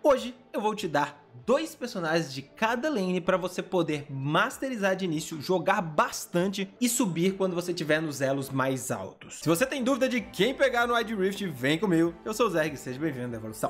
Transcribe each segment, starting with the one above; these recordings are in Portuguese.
Hoje eu vou te dar 2 personagens de cada lane para você poder masterizar de início, jogar bastante e subir quando você estiver nos elos mais altos. Se você tem dúvida de quem pegar no Wild Rift, vem comigo. Eu sou o Zerg, seja bem-vindo à Evolução.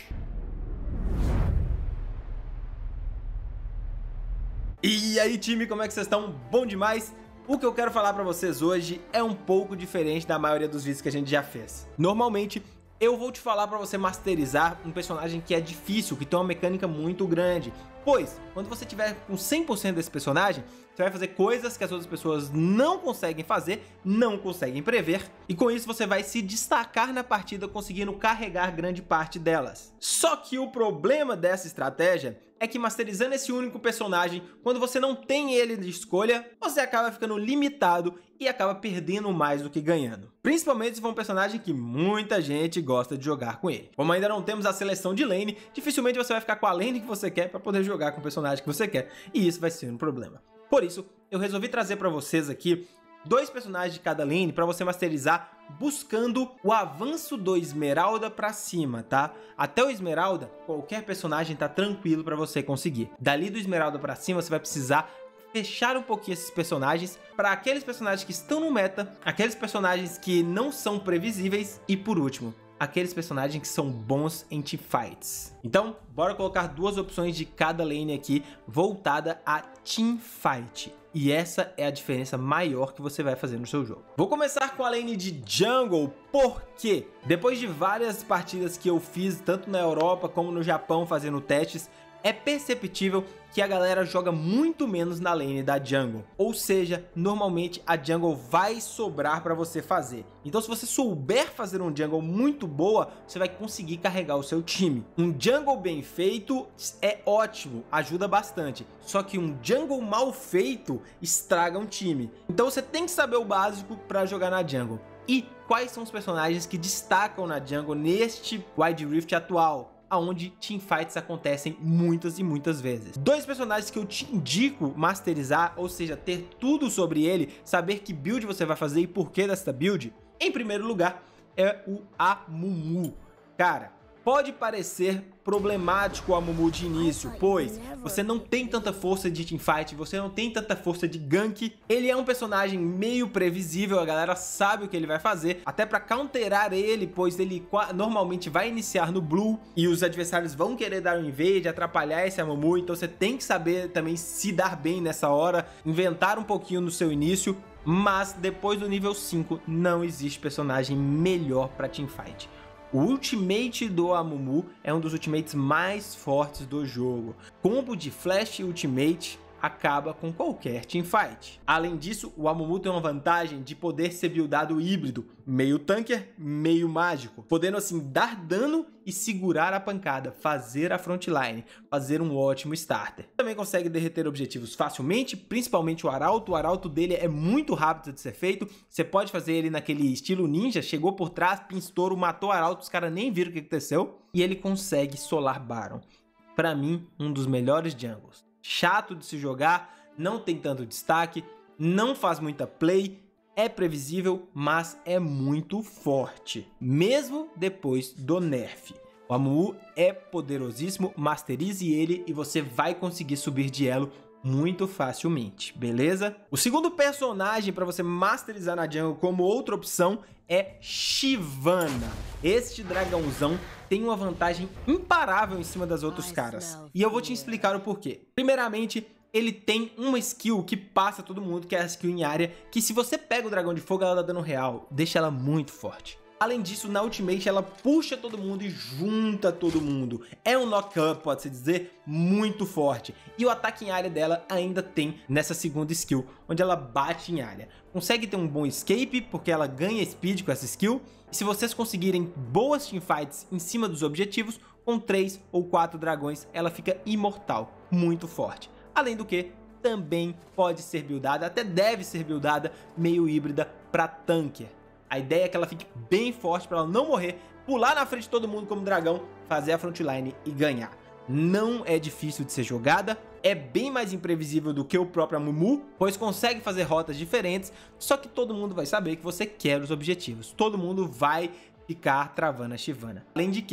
E aí, time, como é que vocês estão? Bom demais? O que eu quero falar para vocês hoje é um pouco diferente da maioria dos vídeos que a gente já fez. Normalmente, eu vou te falar para você masterizar um personagem que é difícil, que tem uma mecânica muito grande. Pois, quando você tiver com 100% desse personagem, você vai fazer coisas que as outras pessoas não conseguem fazer, não conseguem prever, e com isso você vai se destacar na partida conseguindo carregar grande parte delas. Só que o problema dessa estratégia é que masterizando esse único personagem, quando você não tem ele de escolha, você acaba ficando limitado e acaba perdendo mais do que ganhando. Principalmente se for um personagem que muita gente gosta de jogar com ele. Como ainda não temos a seleção de lane, dificilmente você vai ficar com a lane que você quer para poder jogar com o personagem que você quer, e isso vai ser um problema. Por isso, eu resolvi trazer para vocês aqui 2 personagens de cada lane para você masterizar buscando o avanço do Esmeralda para cima, tá? Até o Esmeralda, qualquer personagem tá tranquilo para você conseguir. Dali do Esmeralda para cima, você vai precisar fechar um pouquinho esses personagens para aqueles personagens que estão no meta, aqueles personagens que não são previsíveis e, por último, aqueles personagens que são bons em teamfights. Então, bora colocar 2 opções de cada lane aqui voltada a teamfight. E essa é a diferença maior que você vai fazer no seu jogo. Vou começar com a lane de jungle, porque depois de várias partidas que eu fiz, tanto na Europa como no Japão, fazendo testes, é perceptível que a galera joga muito menos na lane da jungle. Ou seja, normalmente a jungle vai sobrar para você fazer. Então se você souber fazer um jungle muito boa, você vai conseguir carregar o seu time. Um jungle bem feito é ótimo, ajuda bastante. Só que um jungle mal feito estraga um time. Então você tem que saber o básico para jogar na jungle. E quais são os personagens que destacam na jungle neste Wild Rift atual? Onde teamfights acontecem muitas e muitas vezes. 2 personagens que eu te indico masterizar, ou seja, ter tudo sobre ele, saber que build você vai fazer e por que desta build. Em primeiro lugar, é o Amumu. Cara, pode parecer problemático o Amumu de início, pois você não tem tanta força de teamfight, você não tem tanta força de gank. Ele é um personagem meio previsível, a galera sabe o que ele vai fazer, até para counterar ele, pois ele normalmente vai iniciar no blue e os adversários vão querer dar um invade, atrapalhar esse Amumu, então você tem que saber também se dar bem nessa hora, inventar um pouquinho no seu início, mas depois do nível 5 não existe personagem melhor para teamfight. O ultimate do Amumu é um dos ultimates mais fortes do jogo. Combo de flash e ultimate acaba com qualquer teamfight. Além disso, o Amumu tem uma vantagem de poder ser buildado híbrido, meio tanker, meio mágico, podendo assim dar dano e segurar a pancada, fazer a frontline, fazer um ótimo starter. Também consegue derreter objetivos facilmente, principalmente o arauto dele é muito rápido de ser feito, você pode fazer ele naquele estilo ninja, chegou por trás, pinstouro, matou o arauto, os caras nem viram o que aconteceu, e ele consegue solar Baron. Para mim, um dos melhores jungles. Chato de se jogar, não tem tanto destaque, não faz muita play, é previsível, mas é muito forte, mesmo depois do nerf. O Amumu é poderosíssimo, masterize ele e você vai conseguir subir de elo muito facilmente, beleza? O segundo personagem para você masterizar na jungle como outra opção é Shyvana. Este dragãozão tem uma vantagem imparável em cima das outros caras. E eu vou te explicar o porquê. Primeiramente, ele tem uma skill que passa todo mundo, que é a skill em área, que se você pega o dragão de fogo, ela dá dano real, deixa ela muito forte. Além disso, na ultimate ela puxa todo mundo e junta todo mundo. É um knock-up, pode-se dizer, muito forte. E o ataque em área dela ainda tem nessa segunda skill, onde ela bate em área. Consegue ter um bom escape, porque ela ganha speed com essa skill. E se vocês conseguirem boas teamfights em cima dos objetivos, com 3 ou 4 dragões, ela fica imortal, muito forte. Além do que, também pode ser buildada, até deve ser buildada, meio híbrida para tanker. A ideia é que ela fique bem forte para ela não morrer, pular na frente de todo mundo como dragão, fazer a frontline e ganhar. Não é difícil de ser jogada, é bem mais imprevisível do que o próprio Amumu, pois consegue fazer rotas diferentes, só que todo mundo vai saber que você quer os objetivos, todo mundo vai ficar travando a Shyvana. Além de que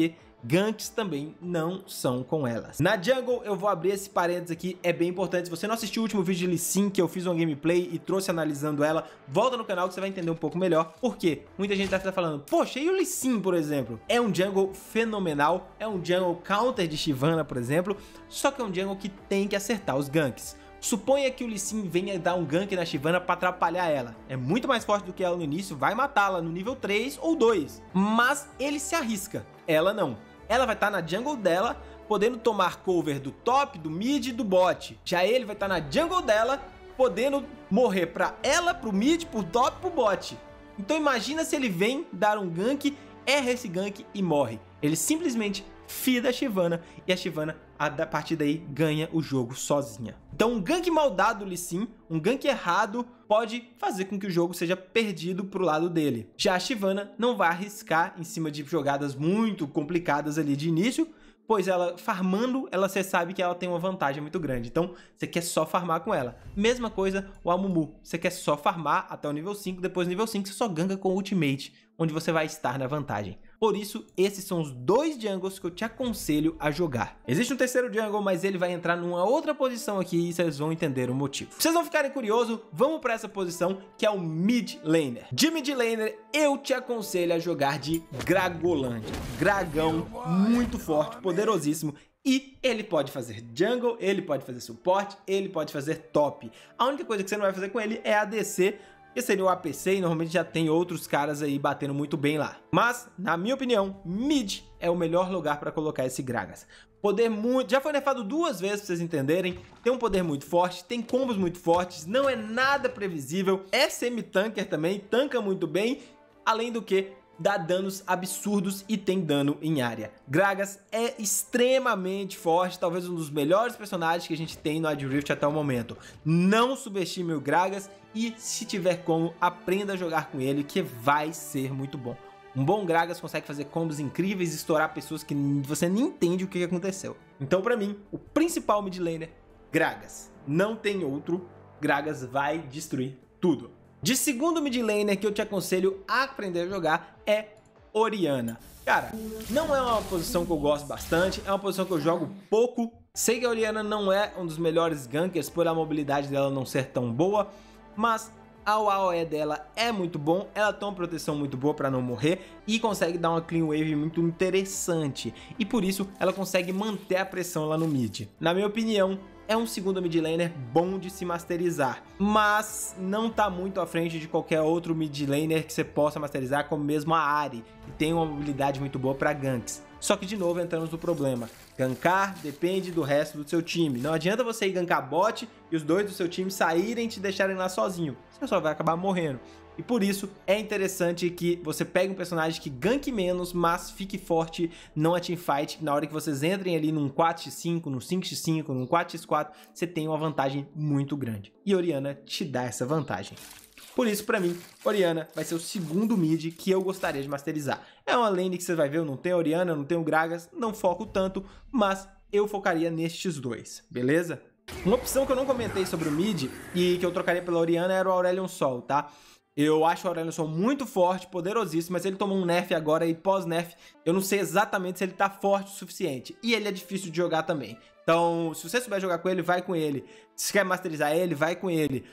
ganks também não são com elas. Na jungle, eu vou abrir esse parênteses aqui, é bem importante. Se você não assistiu o último vídeo de Lee Sin, que eu fiz uma gameplay e trouxe analisando ela, volta no canal que você vai entender um pouco melhor. Por quê? Muita gente deve estar falando, poxa, e o Lee Sin, por exemplo? É um jungle fenomenal, é um jungle counter de Shyvana, por exemplo, só que é um jungle que tem que acertar os ganks. Suponha que o Lee Sin venha dar um gank na Shyvana para atrapalhar ela. É muito mais forte do que ela no início, vai matá-la no nível 3 ou 2. Mas ele se arrisca, ela não. Ela vai estar na jungle dela, podendo tomar cover do top, do mid e do bot. Já ele vai estar na jungle dela, podendo morrer para ela, pro mid, pro top, pro bot. Então imagina se ele vem dar um gank, erra esse gank e morre. Ele simplesmente fida a Shyvana e a Shyvana, a partir daí, ganha o jogo sozinha. Então um gank mal dado do Lee Sin, um gank errado, pode fazer com que o jogo seja perdido pro lado dele. Já a Shyvana não vai arriscar em cima de jogadas muito complicadas ali de início, pois ela farmando, você sabe que ela tem uma vantagem muito grande. Então você quer só farmar com ela. Mesma coisa o Amumu, você quer só farmar até o nível 5, depois do nível 5 você só ganka com o ultimate, onde você vai estar na vantagem. Por isso, esses são os dois jungles que eu te aconselho a jogar. Existe um terceiro jungle, mas ele vai entrar numa outra posição aqui e vocês vão entender o motivo. Pra vocês não ficarem curiosos, vamos para essa posição que é o mid laner. De mid laner, eu te aconselho a jogar de Gragolândia. Gragão muito forte, poderosíssimo. E ele pode fazer jungle, ele pode fazer suporte, ele pode fazer top. A única coisa que você não vai fazer com ele é ADC, que seria o APC, e normalmente já tem outros caras aí batendo muito bem lá. Mas, na minha opinião, mid é o melhor lugar para colocar esse Gragas. Poder muito... Já foi nerfado 2 vezes pra vocês entenderem. Tem um poder muito forte, tem combos muito fortes, não é nada previsível. É semi-tanker também, tanca muito bem. Além do que, dá danos absurdos e tem dano em área. Gragas é extremamente forte, talvez um dos melhores personagens que a gente tem no Wild Rift até o momento. Não subestime o Gragas e, se tiver como, aprenda a jogar com ele, que vai ser muito bom. Um bom Gragas consegue fazer combos incríveis e estourar pessoas que você nem entende o que aconteceu. Então, pra mim, o principal mid laner, Gragas. Não tem outro. Gragas vai destruir tudo. De segundo mid laner que eu te aconselho a aprender a jogar é Orianna. Cara, não é uma posição que eu gosto bastante, é uma posição que eu jogo pouco. Sei que a Orianna não é um dos melhores gankers por a mobilidade dela não ser tão boa, mas a AOE dela é muito bom, ela tem uma proteção muito boa para não morrer e consegue dar uma clean wave muito interessante. E por isso ela consegue manter a pressão lá no mid. Na minha opinião, é um segundo mid laner bom de se masterizar, mas não tá muito à frente de qualquer outro mid laner que você possa masterizar, como mesmo a Ahri, que tem uma mobilidade muito boa para ganks. Só que de novo entramos no problema, gankar depende do resto do seu time. Não adianta você ir gankar bot e os dois do seu time saírem e te deixarem lá sozinho, você só vai acabar morrendo. E por isso é interessante que você pegue um personagem que ganke menos, mas fique forte numa teamfight. Na hora que vocês entrem ali num 4x5, num 5x5, num 4x4, você tem uma vantagem muito grande. E Orianna te dá essa vantagem. Por isso, pra mim, Orianna vai ser o segundo mid que eu gostaria de masterizar. É uma lane que você vai ver, eu não tenho Orianna, eu não tenho Gragas, não foco tanto, mas eu focaria nestes dois, beleza? Uma opção que eu não comentei sobre o mid e que eu trocaria pela Orianna era o Aurelion Sol, tá? Eu acho o Aurelion Sol muito forte, poderosíssimo, mas ele tomou um nerf agora e pós-nerf, eu não sei exatamente se ele tá forte o suficiente. E ele é difícil de jogar também. Então, se você souber jogar com ele, vai com ele. Se quer masterizar ele, vai com ele.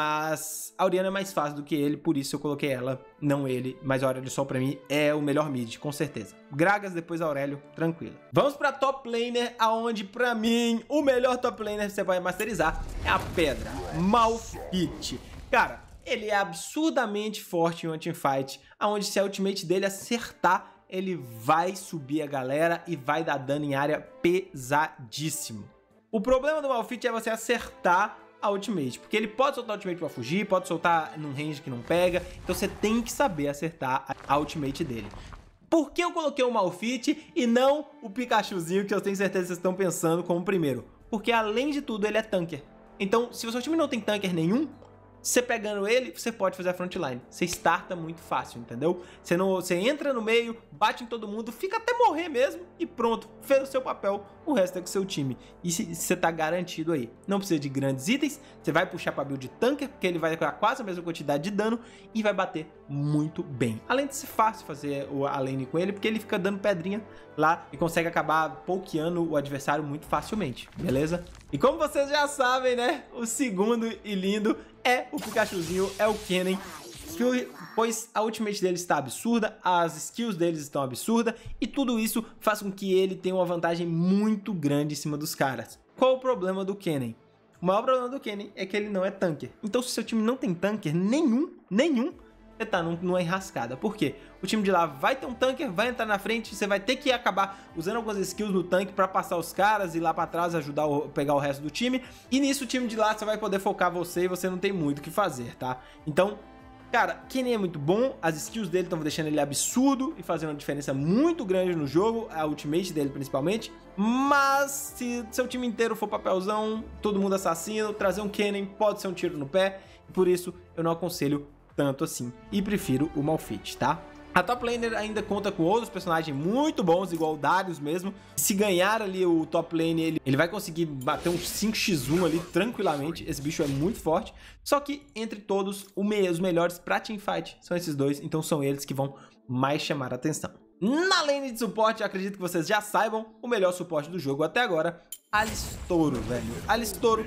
Mas a Orianna é mais fácil do que ele, por isso eu coloquei ela, não ele. Mas a Aurelion Sol pra mim é o melhor mid, com certeza. Gragas, depois Aurélio, tranquilo. Vamos pra top laner, aonde pra mim o melhor top laner que você vai masterizar é a Pedra, Malphite. Cara, ele é absurdamente forte em uma teamfight, onde se a ultimate dele acertar, ele vai subir a galera e vai dar dano em área pesadíssimo. O problema do Malphite é você acertar a ultimate, porque ele pode soltar a ultimate pra fugir, pode soltar num range que não pega, então você tem que saber acertar a ultimate dele. Por que eu coloquei o Malphite e não o Pikachuzinho, que eu tenho certeza que vocês estão pensando como primeiro? Porque além de tudo ele é tanker. Então, se o seu time não tem tanker nenhum, Você pegando ele, você pode fazer a frontline. Você starta muito fácil, entendeu? Você entra no meio, bate em todo mundo, fica até morrer mesmo e pronto, fez o seu papel, o resto é com o seu time. E você tá garantido aí. Não precisa de grandes itens, você vai puxar pra build tanker, porque ele vai dar quase a mesma quantidade de dano e vai bater muito bem. Além de ser fácil fazer a lane com ele, porque ele fica dando pedrinha lá e consegue acabar pokeando o adversário muito facilmente, beleza? E como vocês já sabem, né, o segundo e lindo é o Pikachuzinho, é o Kennen, pois a ultimate dele está absurda, as skills deles estão absurdas e tudo isso faz com que ele tenha uma vantagem muito grande em cima dos caras. Qual o problema do Kennen? O maior problema do Kennen é que ele não é tanker. Então se seu time não tem tanker nenhum, você tá numa enrascada. Por quê? O time de lá vai ter um tanker, vai entrar na frente, você vai ter que acabar usando algumas skills no tanque pra passar os caras e lá pra trás ajudar a pegar o resto do time. E nisso o time de lá só vai poder focar você e você não tem muito o que fazer, tá? Então, cara, Kennen é muito bom, as skills dele estão deixando ele absurdo e fazendo uma diferença muito grande no jogo, a ultimate dele principalmente. Mas se seu time inteiro for papelzão, todo mundo assassino, trazer um Kennen pode ser um tiro no pé. Por isso eu não aconselho tanto assim e prefiro o Malphite, tá? A top laner ainda conta com outros personagens muito bons, igual o Darius mesmo. Se ganhar ali o top lane, ele vai conseguir bater um 5x1 ali tranquilamente. Esse bicho é muito forte. Só que entre todos, os melhores pra teamfight são esses dois, então são eles que vão mais chamar a atenção. Na lane de suporte, acredito que vocês já saibam, o melhor suporte do jogo até agora, Alistarro, velho. Alistarro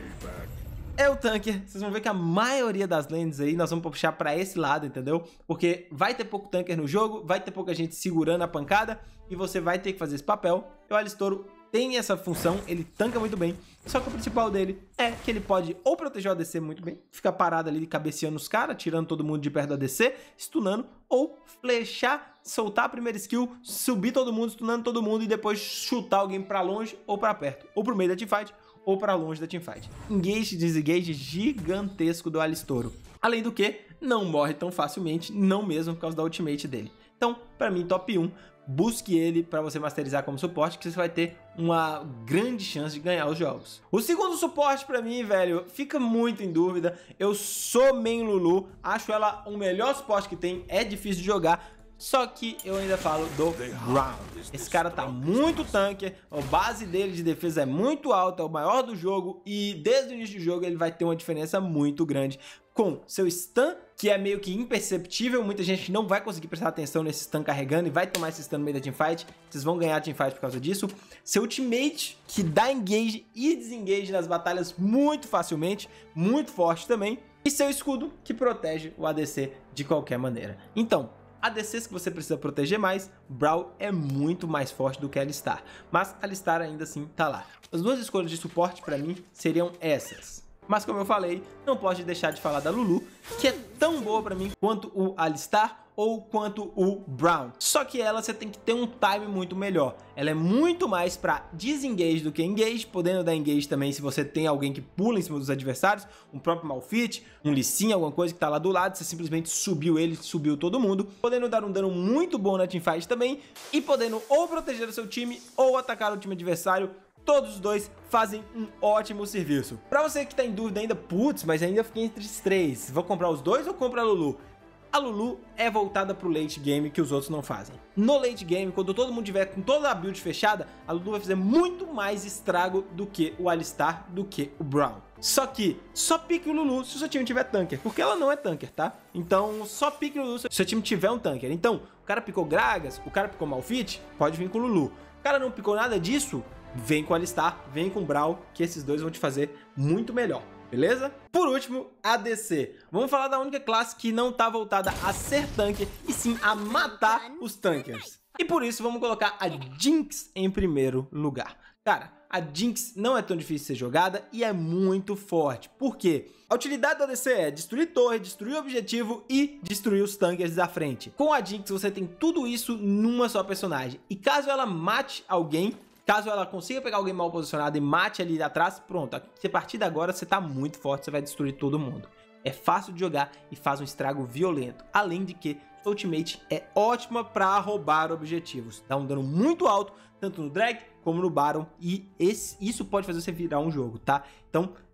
é o tanker. Vocês vão ver que a maioria das lanes aí nós vamos puxar pra esse lado, entendeu? Porque vai ter pouco tanker no jogo, vai ter pouca gente segurando a pancada e você vai ter que fazer esse papel. E o Alistarro tem essa função, ele tanca muito bem, só que o principal dele é que ele pode ou proteger o ADC muito bem, ficar parado ali cabeceando os caras, tirando todo mundo de perto do ADC, stunando, ou flechar, soltar a primeira skill, subir todo mundo, stunando todo mundo e depois chutar alguém pra longe ou pra perto, ou pro meio da teamfight, ou para longe da teamfight. Engage e desengage gigantesco do Alistarro. Além do que, não morre tão facilmente, não mesmo por causa da ultimate dele. Então, para mim, top 1, busque ele para você masterizar como suporte, que você vai ter uma grande chance de ganhar os jogos. O segundo suporte para mim, velho, fica muito em dúvida. Eu sou main Lulu, acho ela o melhor suporte que tem, é difícil de jogar. Só que eu ainda falo do Braum. Esse cara tá muito tanker, a base dele de defesa é muito alta, é o maior do jogo e desde o início do jogo ele vai ter uma diferença muito grande com seu stun, que é meio que imperceptível, muita gente não vai conseguir prestar atenção nesse stun carregando e vai tomar esse stun no meio da teamfight, vocês vão ganhar a teamfight por causa disso. Seu ultimate, que dá engage e desengage nas batalhas muito facilmente, muito forte também, e seu escudo, que protege o ADC de qualquer maneira. Então, ADCs que você precisa proteger mais, Braum é muito mais forte do que Alistar, mas Alistar ainda assim tá lá. As duas escolhas de suporte para mim seriam essas. Mas como eu falei, não pode deixar de falar da Lulu, que é tão boa para mim quanto o Alistar ou quanto o Braum. Só que ela você tem que ter um time muito melhor. Ela é muito mais para desengage do que engage, podendo dar engage também se você tem alguém que pula em cima dos adversários, um próprio Malphite, um Lee Sin, alguma coisa que tá lá do lado, você simplesmente subiu ele, subiu todo mundo, podendo dar um dano muito bom na teamfight também e podendo ou proteger o seu time ou atacar o time adversário. Todos os dois fazem um ótimo serviço. Pra você que tá em dúvida ainda, putz, mas ainda fiquei entre os três, vou comprar os dois ou comprar a Lulu? A Lulu é voltada pro late game que os outros não fazem. No late game, quando todo mundo tiver com toda a build fechada, a Lulu vai fazer muito mais estrago do que o Alistar, do que o Braum. Só que só pique o Lulu se o seu time tiver tanker, porque ela não é tanker, tá? Então só pique o Lulu se o seu time tiver um tanker. Então, o cara picou Gragas, o cara picou Malphite, pode vir com o Lulu. O cara não picou nada disso, vem com o Alistar, vem com o Braum, que esses dois vão te fazer muito melhor. Beleza? Por último, ADC. Vamos falar da única classe que não tá voltada a ser tanque, e sim a matar os tankers. E por isso vamos colocar a Jinx em primeiro lugar. Cara, a Jinx não é tão difícil de ser jogada e é muito forte. Por quê? A utilidade do ADC é destruir torre, destruir objetivo e destruir os tankers da frente. Com a Jinx você tem tudo isso numa só personagem. E caso ela mate alguém, caso ela consiga pegar alguém mal posicionado e mate ali atrás, pronto, a partir de agora você tá muito forte, você vai destruir todo mundo. É fácil de jogar e faz um estrago violento. Além de que a ultimate é ótima para roubar objetivos. Dá um dano muito alto, tanto no drag como no Baron, e isso pode fazer você virar um jogo, tá? Então,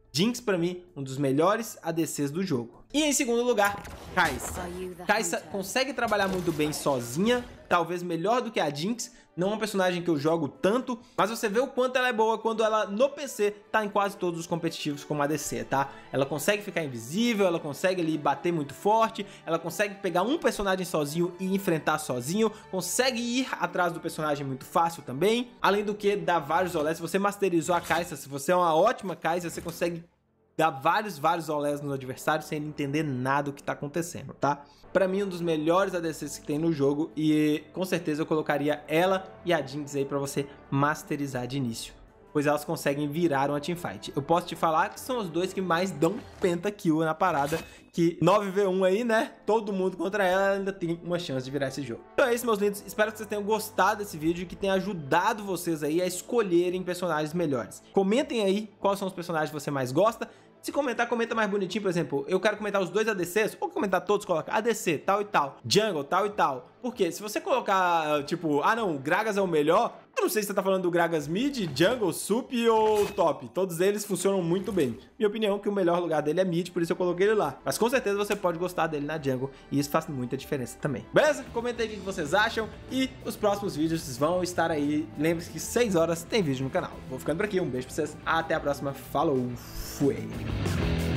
Jinx, pra mim, um dos melhores ADCs do jogo. E em segundo lugar, Kai'Sa. Kai'Sa consegue trabalhar muito bem sozinha, talvez melhor do que a Jinx. Não é um personagem que eu jogo tanto, mas você vê o quanto ela é boa quando ela, no PC, tá em quase todos os competitivos como ADC, tá? Ela consegue ficar invisível, ela consegue ali bater muito forte, ela consegue pegar um personagem sozinho e enfrentar sozinho, consegue ir atrás do personagem muito fácil também. Além do que, dá vários olés. Se você masterizou a Kai'Sa, se você é uma ótima Kai'Sa, você consegue dar vários olés no adversário sem ele entender nada do que tá acontecendo, tá? Pra mim, um dos melhores ADCs que tem no jogo e com certeza eu colocaria ela e a Jinx aí pra você masterizar de início, pois elas conseguem virar uma teamfight. Eu posso te falar que são os dois que mais dão pentakill na parada, que 9v1 aí, né? Todo mundo contra ela ainda tem uma chance de virar esse jogo. Então é isso, meus lindos. Espero que vocês tenham gostado desse vídeo e que tenha ajudado vocês aí a escolherem personagens melhores. Comentem aí quais são os personagens que você mais gosta. Se comentar, comenta mais bonitinho, por exemplo, eu quero comentar os dois ADCs, ou comentar todos, coloca ADC, tal e tal, Jungle, tal e tal. Porque se você colocar, tipo, ah não, o Gragas é o melhor, eu não sei se você tá falando do Gragas mid, Jungle, sup ou top. Todos eles funcionam muito bem. Minha opinião é que o melhor lugar dele é mid, por isso eu coloquei ele lá. Mas com certeza você pode gostar dele na Jungle, e isso faz muita diferença também. Beleza? Comenta aí o que vocês acham, e os próximos vídeos vão estar aí. Lembre-se que 6 horas tem vídeo no canal. Vou ficando por aqui, um beijo pra vocês, até a próxima, falou, fui!